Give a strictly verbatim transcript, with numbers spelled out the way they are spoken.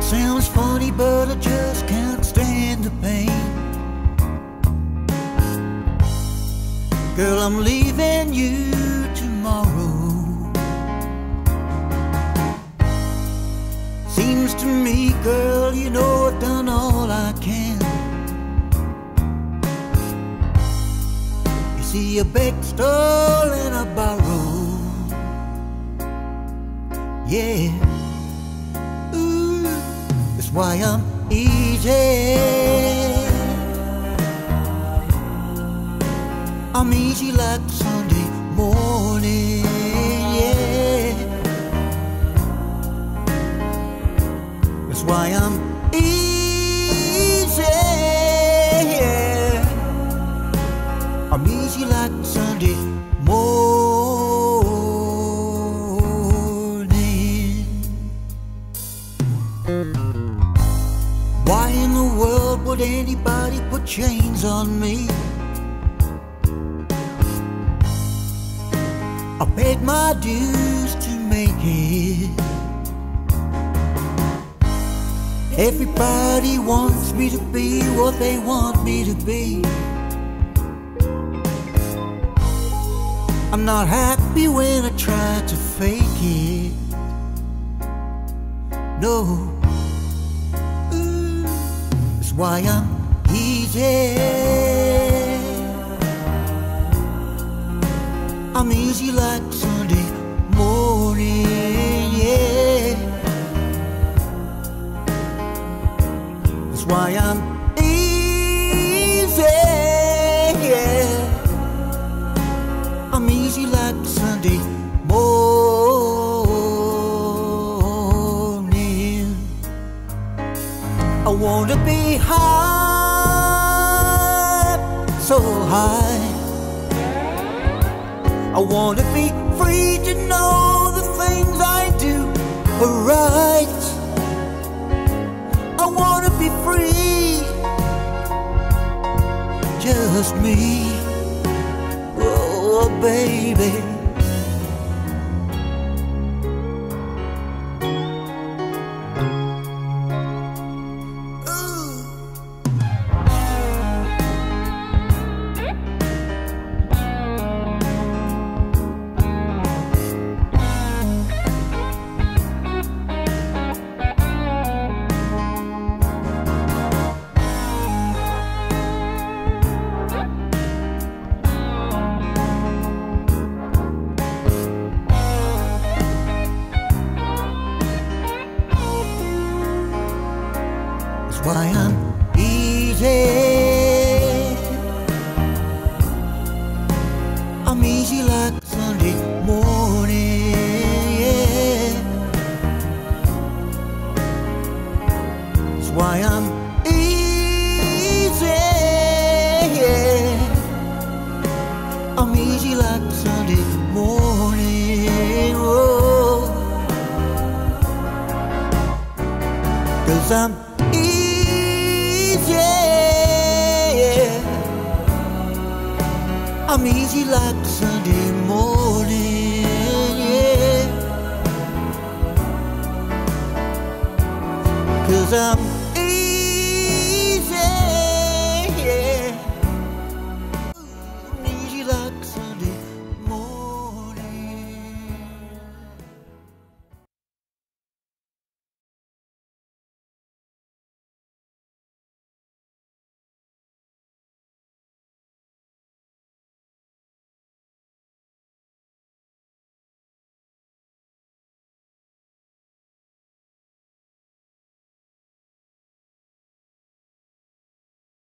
Sounds funny, but I just can't stand the pain. Girl, I'm leaving you tomorrow. Seems to me, girl, you know I've done all I can. You see, I begged, stole, and I borrowed. Yeah, ooh, that's why I'm easy. I'm easy like Sunday morning, yeah. That's why I'm easy, yeah. I'm easy like Sunday morning. Why in the world would anybody put chains on me? I paid my dues to make it. Everybody wants me to be what they want me to be. I'm not happy when I try to fake it. No, ooh, that's why I'm easy. I'm easy like Sunday morning, yeah. That's why I'm easy, yeah. I'm easy like Sunday morning. I wanna be high, so high. I wanna be free to know the things I do are right. I wanna be free, just me, oh baby. That's why I'm easy. I'm easy like Sunday morning, yeah. That's why I'm easy, yeah. I'm easy like Sunday morning, oh. 'Cause I'm yeah, I'm easy like Sunday morning, yeah. 'Cause I'm